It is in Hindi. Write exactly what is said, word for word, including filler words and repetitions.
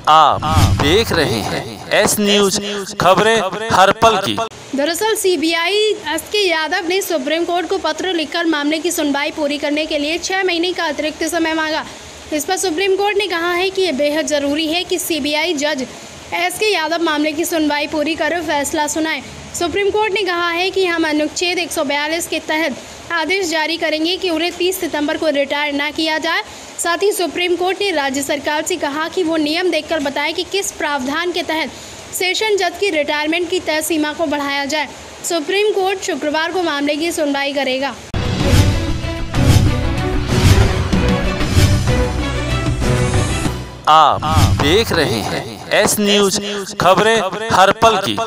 आप देख रहे हैं एस न्यूज खबरें हर पल की। दरअसल सीबीआई एस के यादव ने सुप्रीम कोर्ट को पत्र लिखकर मामले की सुनवाई पूरी करने के लिए छह महीने का अतिरिक्त समय मांगा। इस पर सुप्रीम कोर्ट ने कहा है कि ये बेहद जरूरी है कि सीबीआई जज एस के यादव मामले की सुनवाई पूरी कर फैसला सुनाए। सुप्रीम कोर्ट ने कहा है कि हम अनुच्छेद एक सौ बयालीस के तहत आदेश जारी करेंगे कि उन्हें तीस सितंबर को रिटायर न किया जाए। साथ ही सुप्रीम कोर्ट ने राज्य सरकार से कहा कि वो नियम देखकर बताए कि किस प्रावधान के तहत सेशन जज की रिटायरमेंट की तय सीमा को बढ़ाया जाए। सुप्रीम कोर्ट शुक्रवार को मामले की सुनवाई करेगा। आप देख रहे हैं एस न्यूज खबरें हर पल की।